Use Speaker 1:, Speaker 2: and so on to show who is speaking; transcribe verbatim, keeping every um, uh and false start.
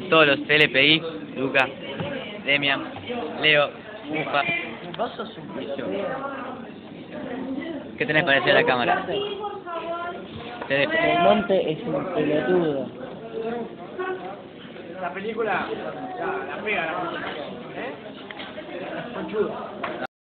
Speaker 1: todos los L P I, Luca, Demian, Leo, Ufa.
Speaker 2: Vos sos un pillo.
Speaker 1: ¿Qué tenés para decir a la cámara? Te dejo.
Speaker 2: El monte es un pelotudo.
Speaker 3: La película, la, la pega, la película. ¿Eh? Conchudo.